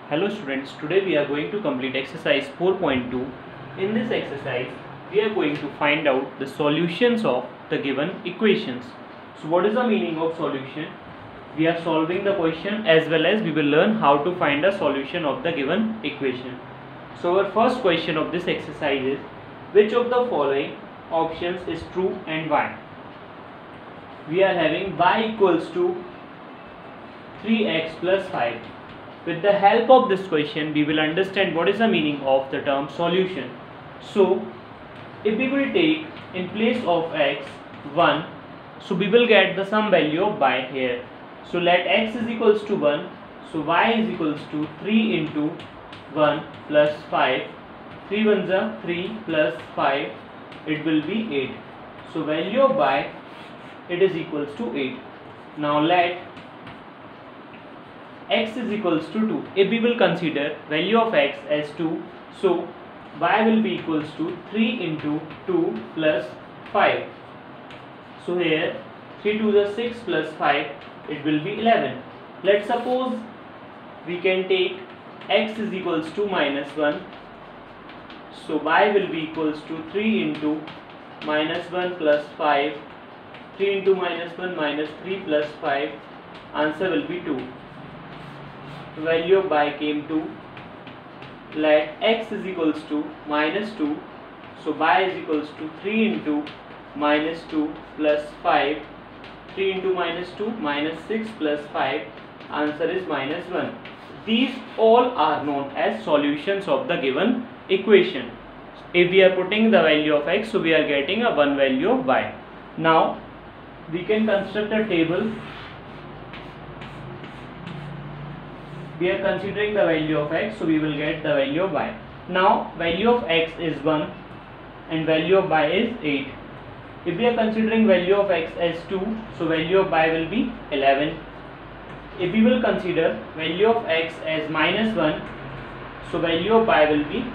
Hello students, today we are going to complete exercise 4.2. In this exercise, we are going to find out the solutions of the given equations. So what is the meaning of solution? We are solving the question as well as we will learn how to find a solution of the given equation. So our first question of this exercise is, which of the following options is true and why? We are having y equals to 3x plus 5. With the help of this question, we will understand what is the meaning of the term solution. So, if we will take in place of x 1, so we will get the sum value of y here. So, let x is equals to 1, so y is equals to 3 into 1 plus 5. 3 ones are 3 plus 5, it will be 8. So, value of y, it is equals to 8. Now, let x is equals to 2. If we will consider value of x as 2, so y will be equals to 3 into 2 plus 5. So here 3 to the 6 plus 5, it will be 11. Let's suppose we can take x is equals to minus 1. So y will be equals to 3 into minus 1 plus 5. 3 into minus 1 minus 3 plus 5. Answer will be 2. Value of y came to, let x is equals to minus 2, so y is equals to 3 into minus 2 plus 5, 3 into minus 2 minus 6 plus 5, answer is minus 1. These all are known as solutions of the given equation. If we are putting the value of x, so we are getting a one value of y. Now we can construct a table. We are considering the value of x, so we will get the value of y. Now value of x is 1 and value of y is 8. If we are considering value of x as 2, so value of y will be 11. If we will consider value of x as minus 1, so value of y will be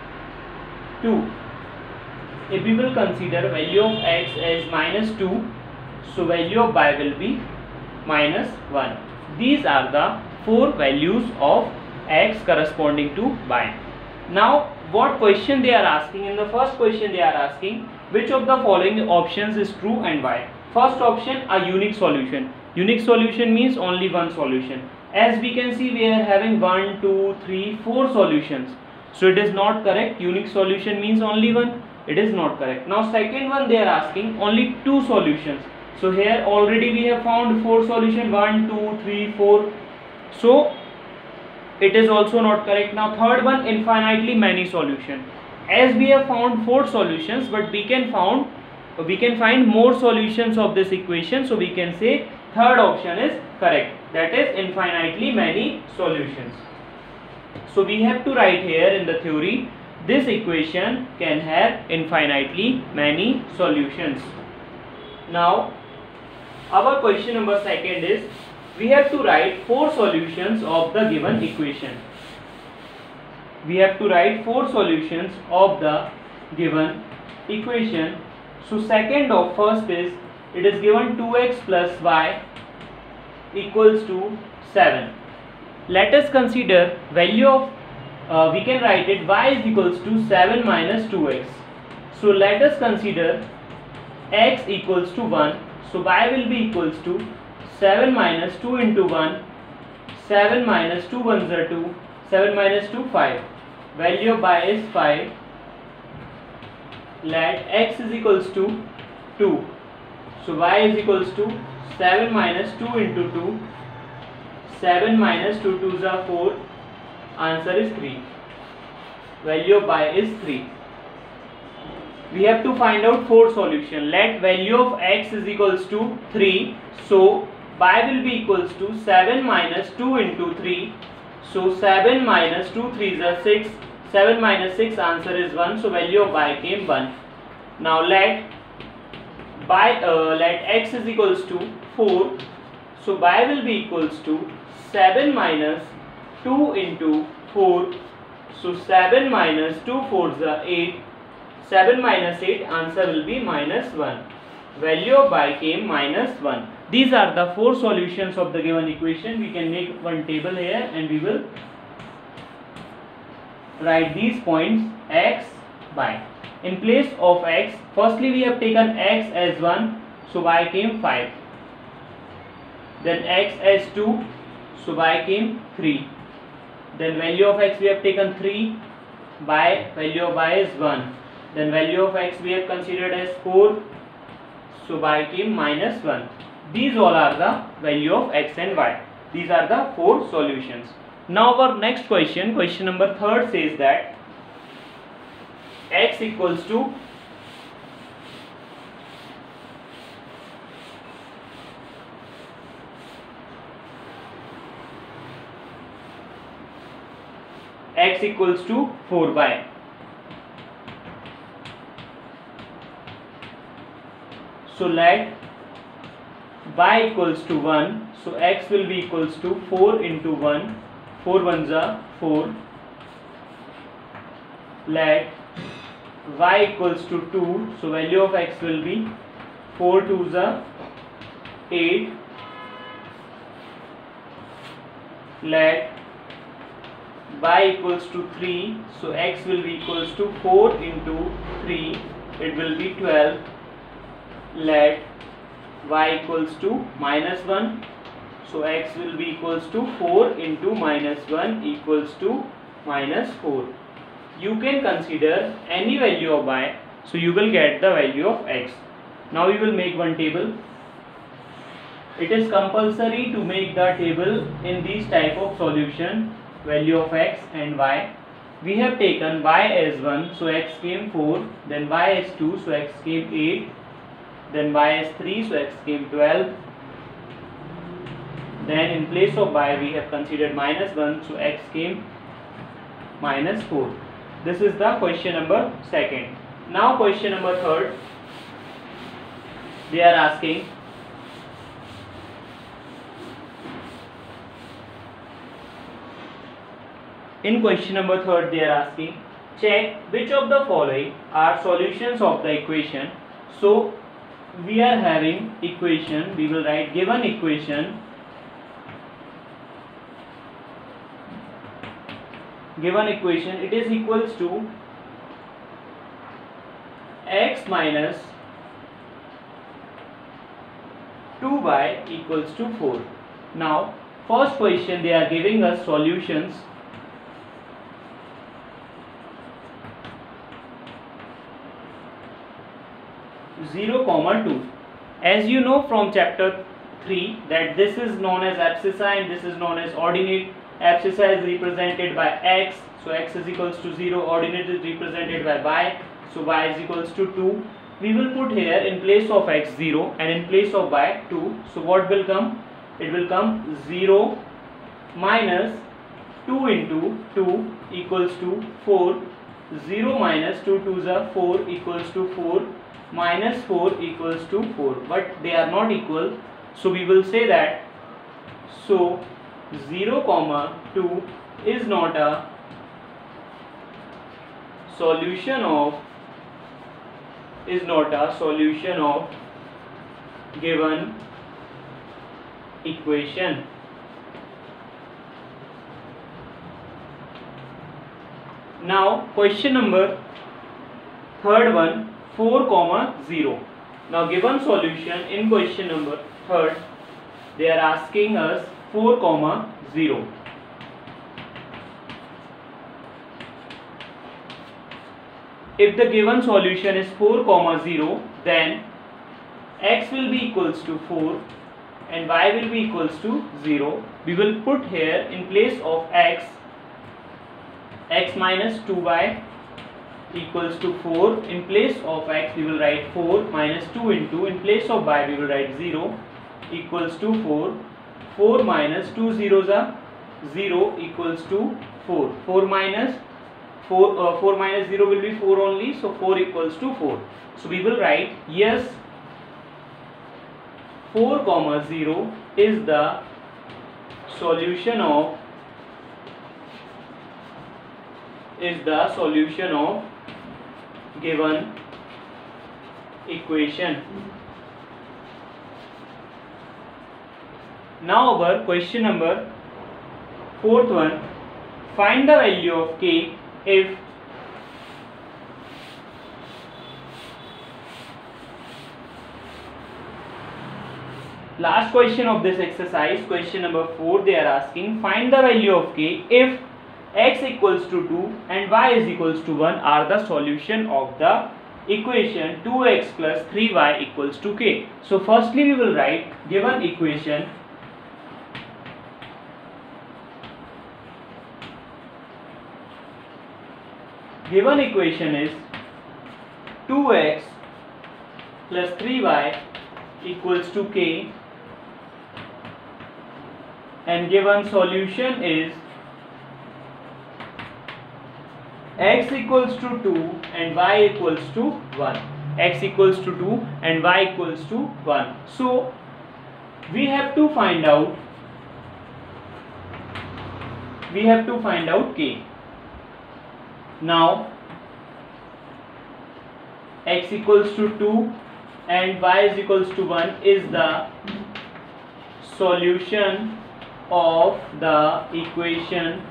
2. If we will consider value of x as minus 2, so value of y will be minus 1. These are the four values of x corresponding to y. Now what question they are asking? In the first question they are asking, which of the following options is true and why? First option, a unique solution. Unique solution means only one solution. As we can see, we are having 1, 2, 3, 4 solutions. So it is not correct. Unique solution means only one. It is not correct. Now second one they are asking only two solutions. So here already we have found 4 solutions, 1, 2, 3, 4. So it is also not correct. Now third one, infinitely many solutions. As we have found 4 solutions, but we can find more solutions of this equation, so we can say third option is correct, that is infinitely many solutions. So we have to write here in the theory, this equation can have infinitely many solutions. Now our question number second is, we have to write 4 solutions of the given equation. We have to write 4 solutions of the given equation. So second of first is, it is given 2x plus y equals to 7. Let us consider value of, we can write it y is equals to 7 minus 2x. So let us consider x equals to 1. So y will be equals to 7 minus 2 into 1, 7 minus 2 ones are 2, 7 minus 2, 5. Value of y is 5. Let x is equals to 2. So y is equals to 7 minus 2 into 2, 7 minus 2 2s are 4. Answer is 3. Value of y is 3. We have to find out 4 solution. Let value of x is equals to 3. So y will be equals to 7 minus 2 into 3. So 7 minus 2 3s are 6. 7 minus 6, answer is 1. So value of y came 1. Now let x is equals to 4. So y will be equals to 7 minus 2 into 4. So 7 minus 2 4s are 8. 7 minus 8, answer will be minus 1. Value of y came minus 1. These are the 4 solutions of the given equation. We can make one table here and we will write these points x, y. In place of x, firstly we have taken x as 1, so y came 5. Then x as 2, so y came 3. Then value of x we have taken 3, value of y is 1. Then value of x we have considered as 4, so y came minus 1. These all are the value of x and y. These are the 4 solutions. Now our next question number 3 says that x equals to x equals to 4y. So let y equals to 1, so x will be equals to 4 into 1, 4 ones are 4. Let y equals to 2, so value of x will be 4 2s are 8. Let y equals to 3, so x will be equals to 4 into 3, it will be 12. Let y equals to minus 1, so x will be equals to 4 into minus 1 equals to minus 4. You can consider any value of y, so you will get the value of x. Now we will make one table. It is compulsory to make the table in these type of solution, value of x and y. We have taken y as 1, so x came 4, then y as 2, so x came 8, then y as 3, so x came 12. Then in place of y we have considered minus 1, so x came minus 4. This is the question number 2. Now question number 3, they are asking in question number 3 they are asking check which of the following are solutions of the equation. So we are having equation, we will write given equation, it is equals to x minus 2y equals to 4. Now first question they are giving us solutions. Zero comma 2. As you know from chapter 3 that this is known as abscissa and this is known as ordinate. Abscissa is represented by x, so x is equals to 0. Ordinate is represented by y, so y is equals to 2. We will put here in place of x 0 and in place of y 2. So what will come? It will come 0 minus 2 into 2 equals to 4. 0 minus 2 2s are 4 equals to 4. Minus 4 equals to 4, but they are not equal, so we will say that so 0 comma 2 is not a solution of given equation. Now question number 3, 4 comma 0. Now given solution in question number 3 they are asking us 4 comma 0. If the given solution is 4 comma 0, then x will be equals to 4 and y will be equals to 0. We will put here in place of x minus 2y equals to 4. In place of x we will write 4 minus 2 into, in place of y we will write 0 equals to 4. 4 minus 2 zeros are 0 equals to 4. 4 minus 0 will be 4 only, so 4 equals to 4. So we will write yes, 4 comma 0 is the solution of given equation. Now our question number 4th one, find the value of k if last question of this exercise, question number 4, they are asking find the value of k if x equals to 2 and y is equals to 1 are the solution of the equation 2x plus 3y equals to k. So firstly we will write given equation is 2x plus 3y equals to k, and given solution is x equals to 2 and y equals to 1. X equals to 2 and y equals to 1. So we have to find out k. Now x equals to 2 and y is equals to 1 is the solution of the equation.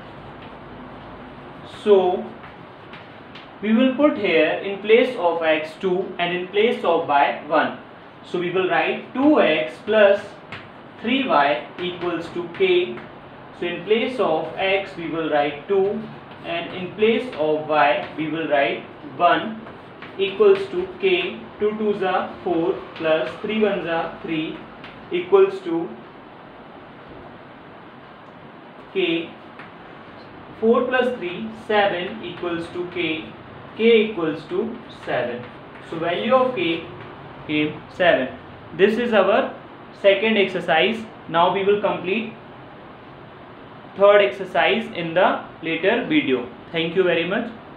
So we will put here in place of x 2 and in place of y 1. So we will write 2x plus 3y equals to k. So in place of x we will write 2 and in place of y we will write 1 equals to k. 2 2s are 4 plus 3 1s are 3 equals to k. 4 plus 3 7 equals to k. K equals to 7. So value of k came 7. This is our second exercise. Now we will complete third exercise in the later video. Thank you very much.